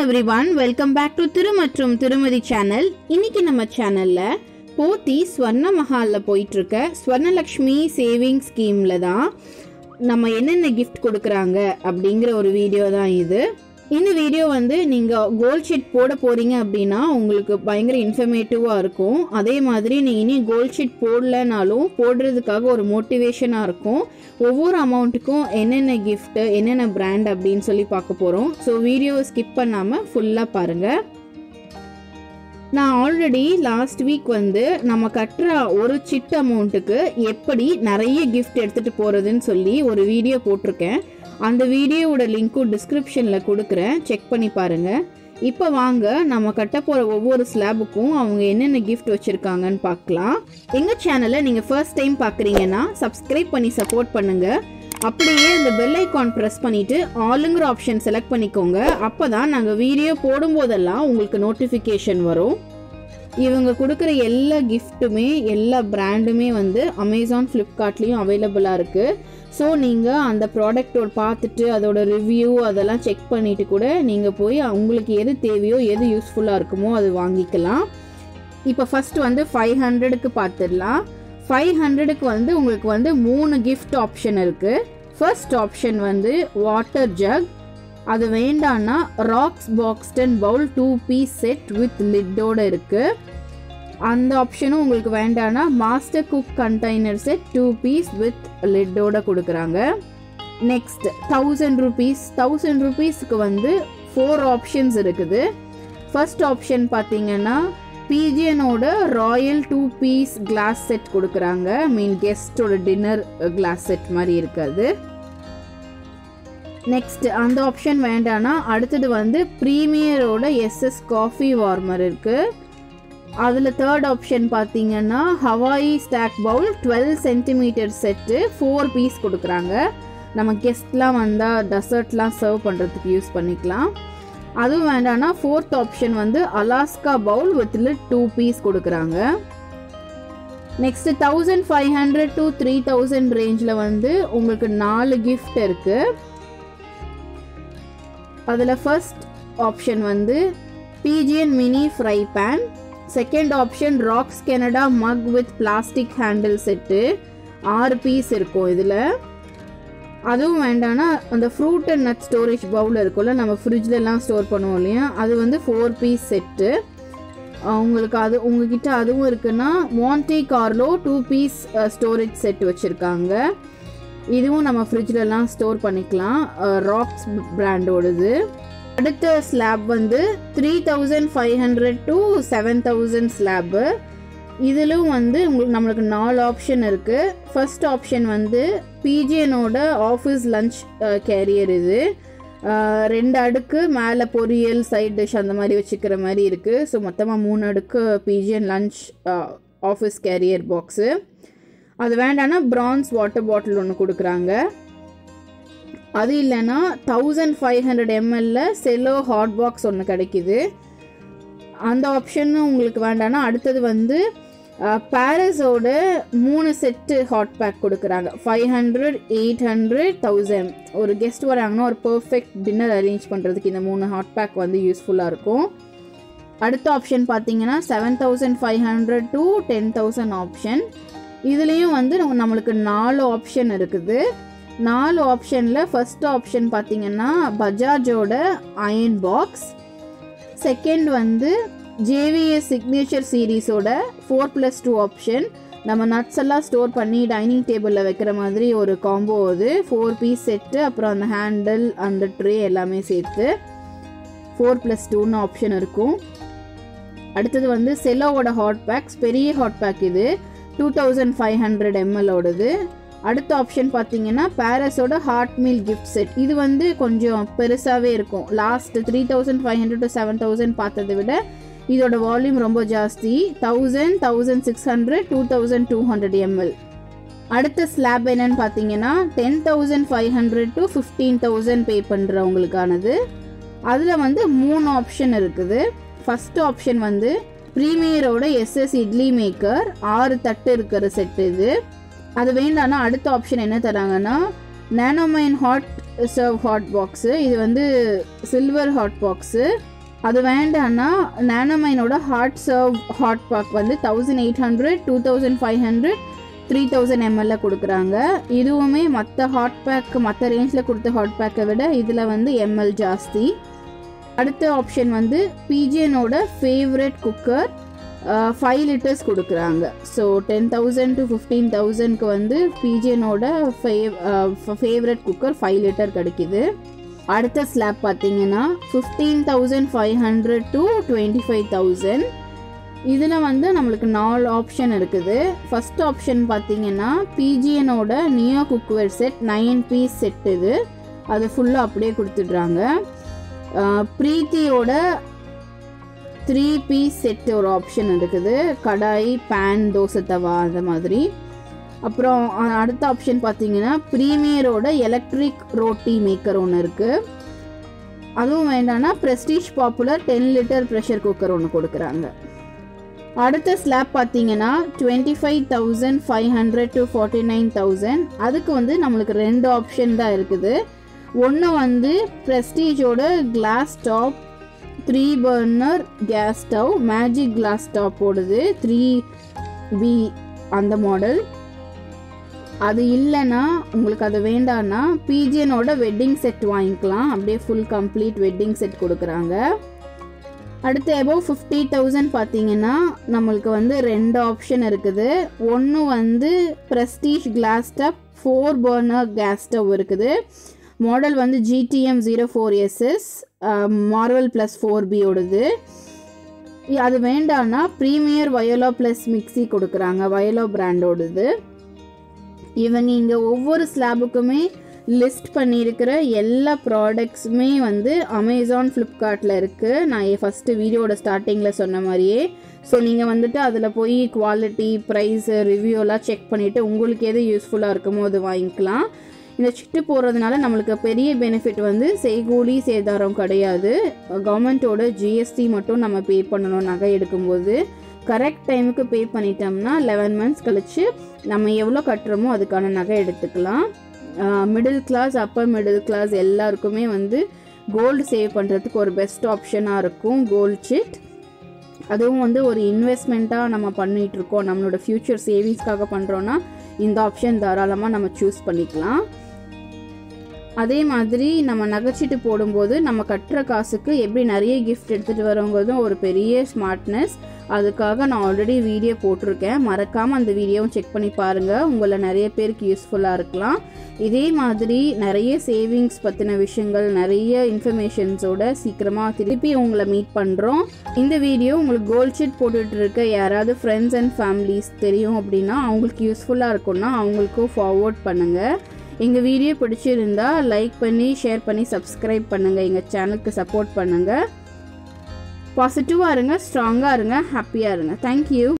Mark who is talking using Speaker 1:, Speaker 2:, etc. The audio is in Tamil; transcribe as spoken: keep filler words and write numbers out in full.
Speaker 1: everyone, welcome back to Thiru மற்றும் திருமதி சேனல். இன்னைக்கு நம்ம சேனல்ல போத்தி ஸ்வர்ண மஹால்ல போயிட்டு இருக்க ஸ்வர்ணலக்ஷ்மி சேவிங் ஸ்கீம்ல தான் நம்ம என்னென்ன கிஃப்ட் கொடுக்கறாங்க அப்படிங்கற ஒரு வீடியோ தான் இது. இந்த வீடியோ வந்து நீங்க கோல்ட் ஷீட் போட போறீங்க அப்படினா உங்களுக்கு பயங்கர இன்ஃபர்மேட்டிவா இருக்கும். அதே மாதிரி நீங்க இனி கோல்ட் ஷீட் போடலனாலும் போடுறதுக்காக ஒரு மோட்டிவேஷனா இருக்கும். ஒவ்வொரு அமௌண்ட்டுக்கும் என்னென்ன gift, என்னென்ன பிராண்ட் அப்படினு சொல்லி பார்க்க போறோம். சோ வீடியோவை ஸ்கிப் பண்ணாம ஃபுல்லா பாருங்க. நான் ஆல்ரெடி லாஸ்ட் வீக் வந்து நம்ம கட்டுற ஒரு சிட் அமௌண்ட்டுக்கு எப்படி நிறைய gift எடுத்துட்டு போறதுன்னு சொல்லி ஒரு வீடியோ போட்டிருக்கேன். அந்த வீடியோவோட லிங்க்கும் டிஸ்கிரிப்ஷன்ல கொடுக்குறேன், செக் பண்ணி பாருங்க. இப்போ வாங்க நம்ம கட்ட போற ஒவ்வொரு ஸ்லாபுக்கும் அவங்க என்னென்ன gift வச்சிருக்காங்கன்னு பார்க்கலாம். எங்க சேனலை நீங்க ஃபர்ஸ்ட் டைம் பார்க்குறீங்கன்னா சப்ஸ்கிரைப் பண்ணி சப்போர்ட் பண்ணுங்க. அப்படியே இந்த பெல் ஐகான் ப்ரெஸ் பண்ணிட்டு ஆளுங்கிற ஆப்ஷன் செலக்ட் பண்ணிக்கோங்க. அப்பதான் நாங்கள் வீடியோ போடும்போதெல்லாம் உங்களுக்கு நோட்டிஃபிகேஷன் வரும். இவங்க கொடுக்குற எல்லா கிஃப்ட்டுமே எல்லா பிராண்டுமே வந்து அமேசான், ஃப்ளிப்கார்ட்லேயும் அவைலபிளாக இருக்குது. ஸோ நீங்கள் அந்த ப்ராடக்டோட பார்த்துட்டு அதோட ரிவ்யூ அதெல்லாம் செக் பண்ணிவிட்டு கூட நீங்கள் போய் உங்களுக்கு எது தேவையோ எது யூஸ்ஃபுல்லாக இருக்குமோ அது வாங்கிக்கலாம். இப்போ ஃபஸ்ட்டு வந்து ஃபைவ் ஹண்ட்ரடுக்கு பார்த்துடலாம். ஃபைவ் ஹண்ட்ரடுக்கு வந்து உங்களுக்கு வந்து மூணு கிஃப்ட் ஆப்ஷன் இருக்குது. ஃபர்ஸ்ட் ஆப்ஷன் வந்து வாட்டர் ஜக். அது வேண்டான்னா Roxx Boxton bowl two piece set with லிட்டோட இருக்குது. அந்த ஆப்ஷனும் உங்களுக்கு வேண்டான்னா master cook container set two piece with லிட்டோட கொடுக்குறாங்க. நெக்ஸ்ட் தௌசண்ட் ருபீஸ் தௌசண்ட் ருபீஸ்க்கு வந்து ஃபோர் ஆப்ஷன்ஸ் இருக்குது. ஃபர்ஸ்ட் ஆப்ஷன் பார்த்தீங்கன்னா பிஜியனோட royal two piece glass set கொடுக்குறாங்க. மீன் கெஸ்டோட டின்னர் கிளாஸ் செட் மாதிரி இருக்காது. நெக்ஸ்ட் அந்த ஆப்ஷன் வேண்டானா அடுத்தது வந்து ப்ரீமியரோட எஸ்எஸ் காஃபி வார்மர் இருக்குது. அதில் தேர்ட் ஆப்ஷன் பார்த்தீங்கன்னா Hawaii stack bowl twelve centimetre set four piece கொடுக்குறாங்க. நம்ம கெஸ்ட்லாம் வந்தால் டெசர்ட்லாம் சர்வ் பண்ணுறதுக்கு யூஸ் பண்ணிக்கலாம். அதுவும் வேண்டானா ஃபோர்த் ஆப்ஷன் வந்து Alaska bowl with lid two piece கொடுக்குறாங்க. Next thousand five hundred to three thousand ரேஞ்சில் வந்து உங்களுக்கு நாலு கிஃப்ட் இருக்குது. அதில் ஃபர்ஸ்ட் ஆப்ஷன் வந்து Pigeon mini fry pan. Second option Roxx Canada mug with plastic handle set ஆறு பீஸ் இருக்கும் இதில். அதுவும் வேண்டானா அந்த fruit and nut storage bowl இருக்கும்ல, நம்ம ஃப்ரிட்ஜ்லலாம் ஸ்டோர் பண்ணுவோம் இல்லையா, அது வந்து ஃபோர் பீஸ் செட்டு உங்களுக்கு. அது உங்ககிட்ட அதுவும் இருக்குன்னா Monte Carlo two piece storage set வச்சுருக்காங்க. இதுவும் நம்ம ஃப்ரிட்ஜ்லலாம் ஸ்டோர் பண்ணிக்கலாம், ராக்ஸ் பிராண்டோடது. அடுத்த ஸ்லாப் வந்து three thousand five hundred to seven thousand ஸ்லாப்பு. இதிலும் வந்து உங்களுக்கு நம்மளுக்கு நாலு ஆப்ஷன் இருக்குது. ஃபர்ஸ்ட் ஆப்ஷன் வந்து பிஜியனோட ஆஃபீஸ் லஞ்ச் கேரியர். இது ரெண்டு அடுக்கு மேலே பொரியல் சைட் டிஷ் அந்த மாதிரி வச்சுக்கிற மாதிரி இருக்குது. ஸோ மொத்தமாக மூணு அடுக்கு Pigeon lunch office carrier box. அது வேண்டான்னா பிரான்ஸ் வாட்டர் பாட்டில் ஒன்று கொடுக்குறாங்க. அது இல்லைன்னா தௌசண்ட் ஃபைவ் ஹண்ட்ரட் எம்எல்ல செல்லோ ஹாட் பாக்ஸ் ஒன்று கிடைக்கிது. அந்த ஆப்ஷனும் உங்களுக்கு வேண்டான்னா அடுத்தது வந்து பாரஸோட மூணு செட்டு ஹாட் பேக் கொடுக்குறாங்க. Five hundred eight hundred thousand ஒரு கெஸ்ட் வராங்கன்னா ஒரு பர்ஃபெக்ட் டின்னர் அரேஞ்ச் பண்ணுறதுக்கு இந்த மூணு ஹாட் பேக் வந்து யூஸ்ஃபுல்லாக இருக்கும். அடுத்த ஆப்ஷன் பார்த்தீங்கன்னா seven thousand five hundred to ten thousand option. இதுலேயும் வந்து நம்மளுக்கு நாலு ஆப்ஷன் இருக்குது. நாலு ஆப்ஷனில் ஃபர்ஸ்ட் ஆப்ஷன் பார்த்தீங்கன்னா பஜாஜோட அயன் பாக்ஸ். செகண்ட் வந்து ஜேவிஎஸ் சிக்னேச்சர் சீரீஸோட ஃபோர் ப்ளஸ் டூ ஆப்ஷன். நம்ம நட்ஸ் எல்லாம் ஸ்டோர் பண்ணி டைனிங் டேபிளில் வைக்கிற மாதிரி ஒரு காம்போ. அது ஃபோர் பீஸ் செட்டு, அப்புறம் அந்த ஹேண்டில் அந்த ட்ரே எல்லாமே சேர்த்து ஃபோர் ப்ளஸ் டூன்னு ஆப்ஷன் இருக்கும். அடுத்தது வந்து செல்லோவோட ஹாட் பேக்ஸ், பெரிய ஹாட் பேக். இது டூ தௌசண்ட் ஃபைவ் ஹண்ட்ரட் எம்எல்லோடது. அடுத்த ஆப்ஷன் பார்த்தீங்கன்னா பாரஸோட ஹாட் மீல் கிஃப்ட் செட். இது வந்து கொஞ்சம் பெருசாகவே இருக்கும். Last three thousand five hundred to seven thousand பார்த்ததை விட இதோட வால்யூம் ரொம்ப ஜாஸ்தி. Thousand thousand six hundred two thousand two hundred ML. அடுத்த ஸ்லாப் என்னன்னு பார்த்தீங்கன்னா ten thousand five hundred to fifteen thousand pay பண்ணுறவங்களுக்கானது. அதில் வந்து மூணு ஆப்ஷன் இருக்குது. ஃபர்ஸ்ட் ஆப்ஷன் வந்து ப்ரீமியரோட எஸ்எஸ் இட்லி மேக்கர் ஆறு தட்டு இருக்கிற செட்டு. இது அது வேண்டான்னா அடுத்த ஆப்ஷன் என்ன தராங்கன்னா நானோமைன் ஹாட் சர்வ் ஹாட் பாக்ஸு. இது வந்து சில்வர் ஹாட் பாக்ஸு. அது வேண்டான்னா நானோமைனோட ஹார்ட் சர்வ் ஹாட் பேக் வந்து thousand eight hundred two thousand five hundred three thousand எம்எல்ல கொடுக்குறாங்க. இதுவுமே மற்ற ஹாட் பேக் மற்ற ரேஞ்சில் கொடுத்த ஹாட் பேக்கை விட இதில் வந்து எம்எல் ஜாஸ்தி. அடுத்த ஆப்ஷன் வந்து பிஜிஎனோட ஃபேவரட் குக்கர் ஃபைவ் லிட்டர்ஸ் கொடுக்குறாங்க. So ten thousand to fifteen தௌசண்ட்க்கு வந்து பிஜிஎனோட fav favourite cooker five litre கிடைக்கிது. அடுத்த ஸ்லாப் பார்த்தீங்கன்னா fifteen thousand five hundred to twenty five thousand. இதில் வந்து நம்மளுக்கு நாலு ஆப்ஷன் இருக்குது. ஃபஸ்ட் ஆப்ஷன் பார்த்தீங்கன்னா பிஜிஎனோட neo cookware set nine piece set. இது அது ஃபுல்லாக அப்படியே கொடுத்துட்றாங்க. ப்ரீத்தியோட த்ரீ பீஸ் செட் ஒரு ஆப்ஷன் இருக்குது, கடாய் பேன் தோசை தவா அந்த மாதிரி. அப்புறம் அடுத்த ஆப்ஷன் பார்த்தீங்கன்னா ப்ரீமியரோட எலக்ட்ரிக் ரோட்டி மேக்கர் ஒன்று இருக்குது. அதுவும் வேண்டாம்னா Prestige popular ten litre pressure cooker ஒன்று கொடுக்குறாங்க. அடுத்த ஸ்லாப் பார்த்தீங்கன்னா twenty five thousand five hundred to forty nine thousand. அதுக்கு வந்து நம்மளுக்கு ரெண்டு ஆப்ஷன் தான் இருக்குது. ஒன்று வந்து ப்ரெஸ்டீஜோட glass top three burner gas stove magic glass top ஓடுது த்ரீ பி அந்த மாடல். அது இல்லைன்னா உங்களுக்கு அது வேண்டான்னா பிஜிஎனோட வெட்டிங் செட் வாங்கிக்கலாம். அப்படியே ஃபுல் கம்ப்ளீட் வெட்டிங் செட் கொடுக்குறாங்க. அடுத்து எபோவ் ஃபிஃப்டி தௌசண்ட் பார்த்தீங்கன்னா நம்மளுக்கு வந்து ரெண்டு ஆப்ஷன் இருக்குது. ஒன்று வந்து Prestige glass top four burner gas stove இருக்குது. மாடல் வந்து GTM zero four SS Marvel plus four B ஓடுது. அது வேண்டான்னா ப்ரீமியர் வயோலோ ப்ளஸ் மிக்சி கொடுக்குறாங்க, வயோலோ பிராண்டோடுது. இவங்க இங்கே ஒவ்வொரு ஸ்லாபுக்குமே லிஸ்ட் பண்ணியிருக்கிற எல்லா ப்ராடக்ட்ஸுமே வந்து அமேசான் ஃப்ளிப்கார்ட்டில் இருக்குது. நான் ஃபஸ்ட்டு வீடியோட ஸ்டார்டிங்கில் சொன்ன மாதிரியே. ஸோ நீங்கள் வந்துட்டு அதில் போய் குவாலிட்டி ப்ரைஸு ரிவ்யூலாம் செக் பண்ணிவிட்டு உங்களுக்கு எது யூஸ்ஃபுல்லாக இருக்குமோ அது வாங்கிக்கலாம். இந்த சிட்டு போடுறதுனால நம்மளுக்கு பெரிய பெனிஃபிட் வந்து செய்கூலி சேதாரம் கிடையாது. கவர்மெண்ட்டோட ஜிஎஸ்டி மட்டும் நம்ம பே பண்ணணும் நகை எடுக்கும்போது. கரெக்ட் டைமுக்கு பே பண்ணிட்டோம்னா லெவன் மந்த்ஸ் கழித்து நம்ம எவ்வளோ கட்டுறோமோ அதுக்கான நகை எடுத்துக்கலாம். Middle class upper middle class எல்லாருக்குமே வந்து கோல்டு சேவ் பண்ணுறதுக்கு ஒரு பெஸ்ட் ஆப்ஷனாக இருக்கும் கோல்ட் சிட். அதுவும் வந்து ஒரு இன்வெஸ்ட்மெண்ட்டாக நம்ம பண்ணிகிட்ருக்கோம், நம்மளோட ஃப்யூச்சர் சேவிங்ஸ்க்காக பண்ணுறோன்னா இந்த ஆப்ஷன் தாராளமாக நம்ம சூஸ் பண்ணிக்கலாம். அதே மாதிரி நம்ம நகைச்சீட்டு போடும்போது நம்ம கட்டுற காசுக்கு எப்படி நிறைய கிஃப்ட் எடுத்துகிட்டு வரவங்கிறதும் ஒரு பெரிய ஸ்மார்ட்னஸ். அதுக்காக நான் ஆல்ரெடி வீடியோ போட்டிருக்கேன், மறக்காமல் அந்த வீடியோவும் செக் பண்ணி பாருங்கள். உங்களை நிறைய பேருக்கு யூஸ்ஃபுல்லாக இருக்கலாம். இதே மாதிரி நிறைய சேவிங்ஸ் பற்றின விஷயங்கள் நிறைய இன்ஃபர்மேஷன்ஸோட சீக்கிரமாக திருப்பி உங்களை மீட் பண்ணுறோம். இந்த வீடியோ உங்களுக்கு கோல்ட் சிட் போட்டுட்டு இருக்க யாராவது ஃப்ரெண்ட்ஸ் அண்ட் ஃபேமிலிஸ் தெரியும் அப்படின்னா அவங்களுக்கு யூஸ்ஃபுல்லாக இருக்கும்னா அவங்களுக்கும் ஃபார்வர்ட் பண்ணுங்கள். எங்கள் வீடியோ பிடிச்சிருந்தா லைக் பண்ணி ஷேர் பண்ணி சப்ஸ்கிரைப் பண்ணுங்கள். எங்கள் சேனலுக்கு சப்போர்ட் பண்ணுங்கள். பாசிட்டிவாக இருங்க, ஸ்ட்ராங்காக இருங்க, ஹாப்பியாக இருங்க. தேங்க்யூ.